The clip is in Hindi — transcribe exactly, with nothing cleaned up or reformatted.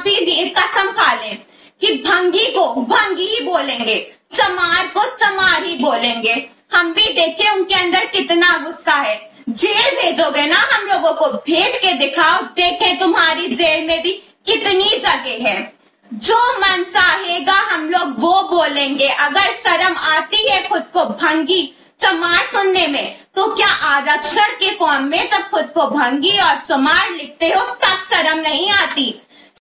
भी कसम खा लें कि भंगी को भंगी ही बोलेंगे, चमार को चमार ही बोलेंगे। हम भी देखे उनके अंदर कितना गुस्सा है। जेल भेजोगे ना हम लोगों को, भेज के दिखाओ, देखे तुम्हारी जेल में भी कितनी जगह है। जो मन चाहेगा हम लोग वो बोलेंगे। अगर शर्म आती है खुद को भंगी चमार सुनने में, तो क्या आरक्षण के फॉर्म में जब खुद को भंगी और चमार लिखते हो तब शर्म नहीं आती?